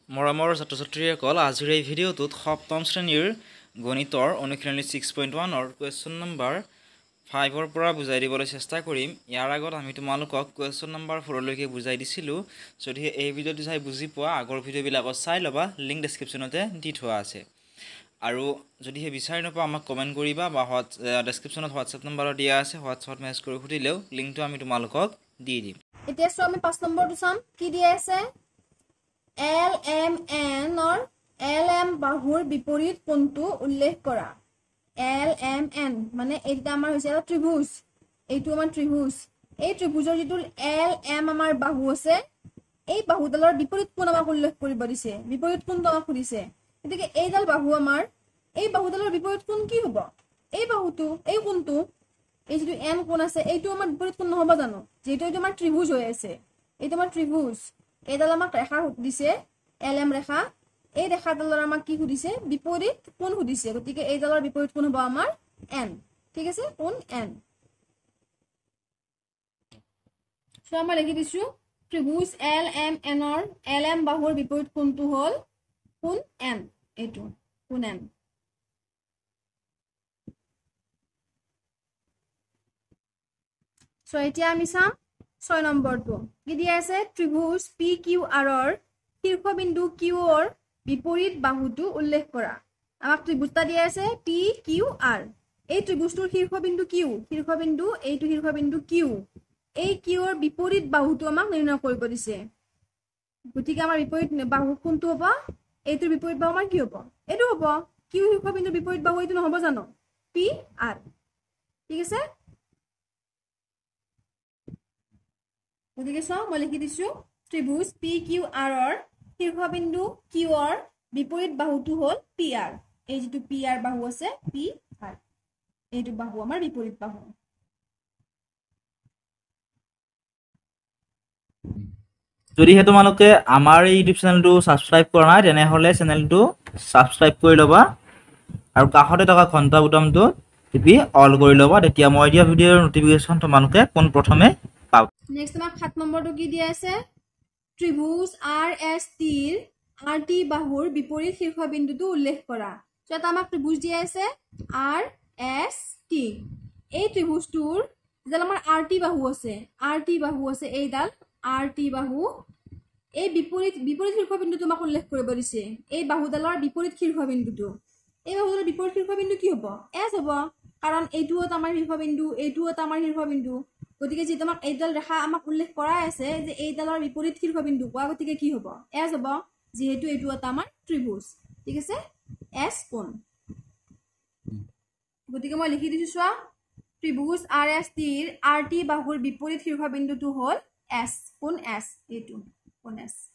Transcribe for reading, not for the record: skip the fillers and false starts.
মৰমৰ ছাত্ৰ-ছাত্ৰীসকল আজিৰ এই ভিডিঅ'টোত সপ্তম শ্ৰেণীৰ গণিতৰ অনুশীলনী 6.1 কুৱেশ্যন নম্বৰ 5 পৰা বুজাই দিবলৈ চেষ্টা কৰিম। ইয়াৰ আগত আমি তোমালোকক কুৱেশ্যন নম্বৰ 4 লৈকে বুজাই দিছিলোঁ। যদি এই ভিডিঅ'টো চাই বুজি পোৱা আগৰ ভিডিঅ'বিলাকত চাই ল'বা, লিংক ডেছক্ৰিপশ্যনতে দি থোৱা আছে। আৰু যদিহে বিচাৰি নোপোৱা আমাক কমেণ্ট কৰিবা বা ডেছক্ৰিপশ্যনত হোৱাটছএপ নম্বৰ দিয়া আছে, হোৱাটছএপত মেছেজ কৰি সুধিলেও লিংকটো আমি তোমালোকক দি দিম। এতিয়া চোৱা আমি 5 নম্বৰটো চাম কি দিয়া আছে LMN or LM বাহুৰ বিপৰীত কোণটো উল্লেখ কৰা। LMN মানে এইটা আমাৰ হৈছে এটা ত্ৰিভুজ, এইটো আমাৰ ত্ৰিভুজ। এই ত্ৰিভুজৰ যিটো LM আমাৰ বাহু আছে, এই বাহুডালৰ বিপৰীত কোণ আমাক উল্লেখ কৰিব দিছে, বিপৰীত কোণটো আমাক সুধিছে। গতিকে এইডাল বাহু আমাৰ, এই বাহুডালৰ বিপৰীত কোণ কি হ'ব? এই বাহুটো, এই কোণটো, এই যিটো N কোণ আছে, এইটো আমাৰ বিপৰীত কোণ নহ'ব জানো? যেহেতু এইটো আমাৰ ত্ৰিভুজ হৈ আছে, এইটো আমাৰ ত্ৰিভুজ। এইডাল আমাক ৰেখা সুধিছে, LM ৰেখা। এই ৰেখাডালৰ আমাক কি সুধিছে? বিপৰীত কোণ সুধিছে। গতিকে এইডালৰ বিপৰীত কোণ হ'ব আমাৰ N। ঠিক আছে, কোণ N। সো আমরা লিখি দিছো ত্রিভুজ LMN ৰ LM বাহুৰ বিপৰীত কোণটো হ'ল কোণ N। এইটো কোণ N। সো এতিয়া আমি চাম 6 নম্বৰটো কি দিয়া আছে ত্ৰিভুজ PQR ৰ শীৰ্ষবিন্দু Q ৰ বিপৰীত বাহুটো উল্লেখ কৰা। আমাক ত্ৰিভুজটা দিয়া আছে PQR। এই ত্ৰিভুজটোৰ শীৰ্ষবিন্দু Q, শীৰ্ষবিন্দু এইটো শীৰ্ষবিন্দু Q। এই Qৰ বিপৰীত বাহুটো আমাক নিৰ্ণয় কৰিব দিছে। গতিকে আমাৰ বিপৰীত বাহু কোনটো হ'ব? এইটোৰ বিপৰীত বাহু আমাৰ কি হ'ব? এইটো হ'ব। Q শীৰ্ষবিন্দুৰ বিপৰীত বাহু এইটো নহ'ব জানো? PR। ঠিক আছে? গতিকে চাও মই লিখি দিছো ত্ৰিভুজ PQR ৰ শীৰ্ষবিন্দু Q ৰ বিপৰীত বাহুটো হ'ল PR। এই যিটো PR বাহু আছে PR, এইটো বাহু আমাৰ বিপৰীত বাহু। যদিহে তোমালোকে আমাৰ এই ইউটিউব চেনেলটো ছাবস্ক্ৰাইব কৰা নাই তেনেহ'লে চেনেলটো ছাবস্ক্ৰাইব কৰি ল'বা আৰু কাষতে থকা ঘণ্টা বুটামটো টিপি অল কৰি ল'বা, তেতিয়া মই দিয়া ভিডিঅ'ৰ নটিফিকেশ্যন তোমালোকে পোনপ্ৰথমে পাবা। নেক্সট আমাক 7 নম্বৰটো কি দিয়া আছে ত্ৰিভুজ RST ৰ RT বাহুৰ বিপৰীত শীৰ্ষবিন্দুটো উল্লেখ কৰা। সো এটা আমাক ত্ৰিভুজ দিয়া আছে RST। এই ত্ৰিভুজটোৰ যেন আমাৰ RT বাহু আছে, RT বাহু আছে, এইডাল RT বাহু। এই বিপৰীত শীৰ্ষবিন্দুটো আমাক উল্লেখ কৰিব দিছে। এই বাহুডালৰ বিপৰীত শীৰ্ষবিন্দুটো, এই বাহুডালৰ বিপৰীত শীৰ্ষবিন্দু কি হ'ব? S হ'ব, কাৰণ এইটো এটা আমাৰ শীৰ্ষবিন্দু, এইটো এটা আমাৰ শীৰ্ষবিন্দু। গতিকে যেটা আমাক এইডাল ৰেখা আমাক উল্লেখ কৰা আছে যে এইডালৰ বিপৰীত শীৰ্ষবিন্দু কোৱা, গতিকে কি হ'ব? S হ'ব, যেহেতু এইটো এটা আমাৰ ত্ৰিভুজ। ঠিক আছে, S কোণ। গতিকে মই লিখি দিছো চোৱা ত্ৰিভুজ RST ৰ RT বাহুৰ বিপৰীত শীৰ্ষবিন্দুটো হ'ল S, কোণ S। এইটো কোণ S।